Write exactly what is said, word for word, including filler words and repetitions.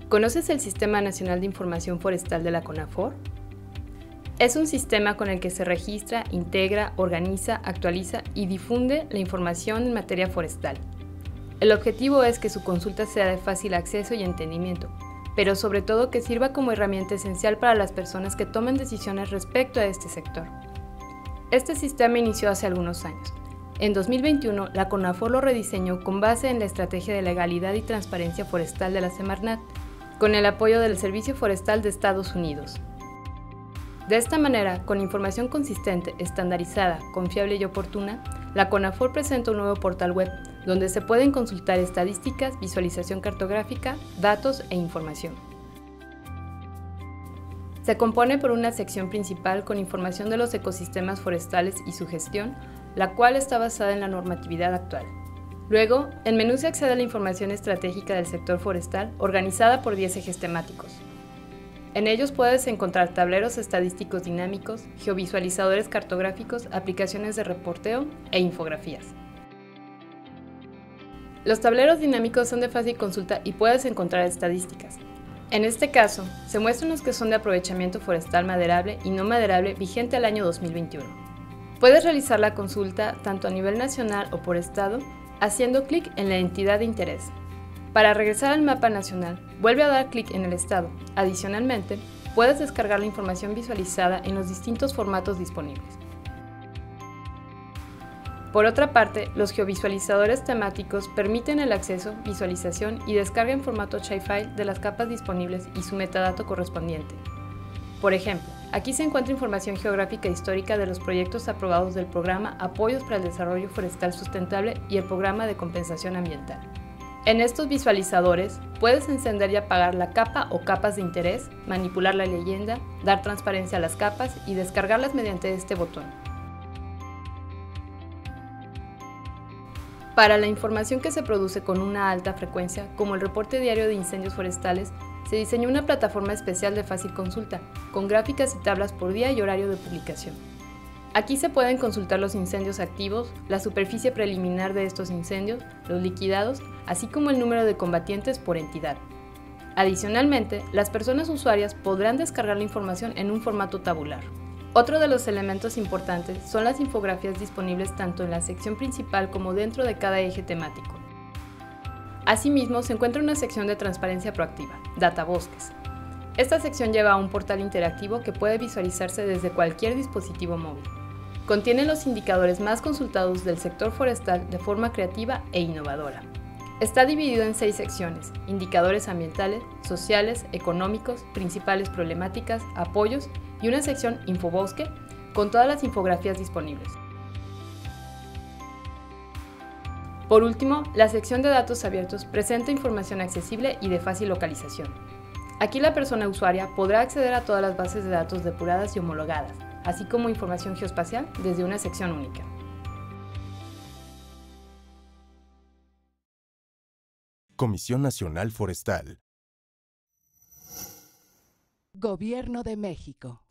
¿Conoces el Sistema Nacional de Información Forestal de la CONAFOR? Es un sistema con el que se registra, integra, organiza, actualiza y difunde la información en materia forestal. El objetivo es que su consulta sea de fácil acceso y entendimiento, pero sobre todo que sirva como herramienta esencial para las personas que tomen decisiones respecto a este sector. Este sistema inició hace algunos años. En dos mil veintiuno, la CONAFOR lo rediseñó con base en la Estrategia de Legalidad y Transparencia Forestal de la Semarnat, con el apoyo del Servicio Forestal de Estados Unidos. De esta manera, con información consistente, estandarizada, confiable y oportuna, la CONAFOR presenta un nuevo portal web donde se pueden consultar estadísticas, visualización cartográfica, datos e información. Se compone por una sección principal con información de los ecosistemas forestales y su gestión, la cual está basada en la normatividad actual. Luego, el menú se accede a la información estratégica del sector forestal, organizada por diez ejes temáticos. En ellos puedes encontrar tableros estadísticos dinámicos, geovisualizadores cartográficos, aplicaciones de reporteo e infografías. Los tableros dinámicos son de fácil consulta y puedes encontrar estadísticas. En este caso, se muestran los que son de aprovechamiento forestal maderable y no maderable vigente al año dos mil veintiuno. Puedes realizar la consulta tanto a nivel nacional o por estado, haciendo clic en la entidad de interés. Para regresar al mapa nacional, vuelve a dar clic en el estado. Adicionalmente, puedes descargar la información visualizada en los distintos formatos disponibles. Por otra parte, los geovisualizadores temáticos permiten el acceso, visualización y descarga en formato shapefile de las capas disponibles y su metadato correspondiente. Por ejemplo, aquí se encuentra información geográfica histórica de los proyectos aprobados del Programa Apoyos para el Desarrollo Forestal Sustentable y el Programa de Compensación Ambiental. En estos visualizadores, puedes encender y apagar la capa o capas de interés, manipular la leyenda, dar transparencia a las capas y descargarlas mediante este botón. Para la información que se produce con una alta frecuencia, como el reporte diario de incendios forestales, se diseñó una plataforma especial de fácil consulta, con gráficas y tablas por día y horario de publicación. Aquí se pueden consultar los incendios activos, la superficie preliminar de estos incendios, los liquidados, así como el número de combatientes por entidad. Adicionalmente, las personas usuarias podrán descargar la información en un formato tabular. Otro de los elementos importantes son las infografías disponibles tanto en la sección principal como dentro de cada eje temático. Asimismo, se encuentra una sección de transparencia proactiva, Databosques. Esta sección lleva a un portal interactivo que puede visualizarse desde cualquier dispositivo móvil. Contiene los indicadores más consultados del sector forestal de forma creativa e innovadora. Está dividido en seis secciones: indicadores ambientales, sociales, económicos, principales problemáticas, apoyos y una sección Infobosque con todas las infografías disponibles. Por último, la sección de datos abiertos presenta información accesible y de fácil localización. Aquí la persona usuaria podrá acceder a todas las bases de datos depuradas y homologadas, así como información geoespacial desde una sección única. Comisión Nacional Forestal. Gobierno de México.